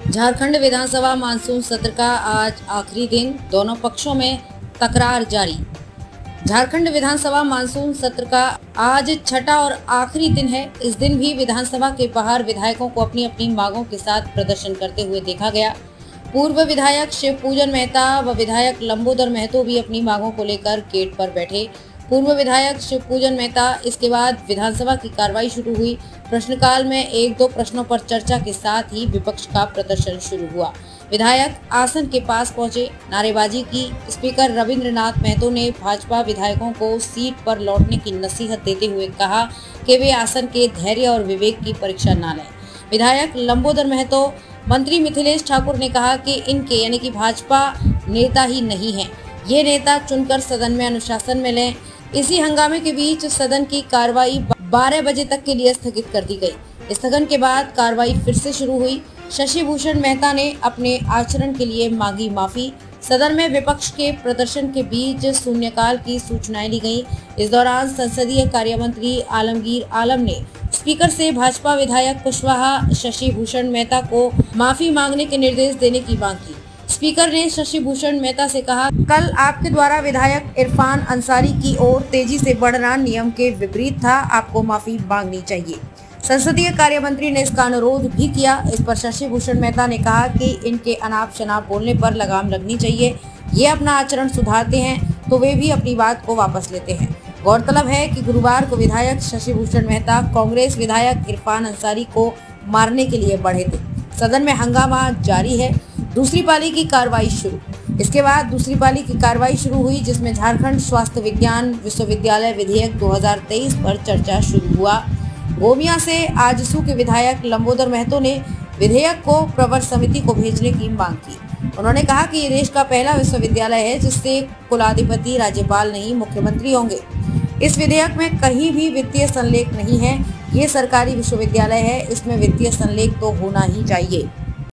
झारखंड विधानसभा monsoon सत्र का आज आखिरी दिन, दोनों पक्षों में तकरार जारी। झारखंड विधानसभा मानसून सत्र का आज छठा और आखिरी दिन है। इस दिन भी विधानसभा के बाहर विधायकों को अपनी अपनी मांगों के साथ प्रदर्शन करते हुए देखा गया। पूर्व विधायक शिवपूजन मेहता व विधायक लंबोदर महतो भी अपनी मांगों को लेकर गेट पर बैठे। पूर्व विधायक शिवपूजन मेहता, इसके बाद विधानसभा की कार्रवाई शुरू हुई। प्रश्नकाल में एक दो प्रश्नों पर चर्चा के साथ ही विपक्ष का प्रदर्शन शुरू हुआ। विधायक आसन के पास पहुंचे, नारेबाजी की। स्पीकर रविंद्रनाथ महतो ने भाजपा विधायकों को सीट पर लौटने की नसीहत देते हुए कहा कि वे आसन के धैर्य और विवेक की परीक्षा न लें। विधायक लंबोदर महतो, मंत्री मिथिलेश ठाकुर ने कहा कि इनके यानी कि भाजपा नेता ही नहीं है, ये नेता चुनकर सदन में अनुशासन में लें। इसी हंगामे के बीच सदन की कार्रवाई 12 बजे तक के लिए स्थगित कर दी गई। स्थगन के बाद कार्रवाई फिर से शुरू हुई। शशि भूषण मेहता ने अपने आचरण के लिए मांगी माफी। सदन में विपक्ष के प्रदर्शन के बीच शून्यकाल की सूचनाएं ली गईं। इस दौरान संसदीय कार्य मंत्री आलमगीर आलम ने स्पीकर से भाजपा विधायक कुशवाहा शशि भूषण मेहता को माफी मांगने के निर्देश देने की मांग की। स्पीकर ने शशि भूषण मेहता से कहा, कल आपके द्वारा विधायक इरफान अंसारी की ओर तेजी से बढ़ना नियम के विपरीत था, आपको माफी मांगनी चाहिए। संसदीय कार्य मंत्री ने इसका अनुरोध भी किया। इस पर शशि भूषण मेहता ने कहा कि इनके अनाप शनाप बोलने पर लगाम लगनी चाहिए। ये अपना आचरण सुधारते हैं तो वे भी अपनी बात को वापस लेते हैं। गौरतलब है कि गुरुवार को विधायक शशि भूषण मेहता कांग्रेस विधायक इरफान अंसारी को मारने के लिए बढ़े थे। सदन में हंगामा जारी है। दूसरी पाली की कार्रवाई शुरू। इसके बाद दूसरी पाली की कार्रवाई शुरू हुई, जिसमें झारखंड स्वास्थ्य विज्ञान विश्वविद्यालय विधेयक 2023 पर चर्चा शुरू हुआ। गोमिया से आजसू के विधायक लंबोदर महतो ने विधेयक को प्रवर समिति को भेजने की मांग की। उन्होंने कहा कि ये देश का पहला विश्वविद्यालय है जिससे कुलाधिपति राज्यपाल नहीं मुख्यमंत्री होंगे। इस विधेयक में कहीं भी वित्तीय संलेख नहीं है। ये सरकारी विश्वविद्यालय है, इसमें वित्तीय संलेख तो होना ही चाहिए।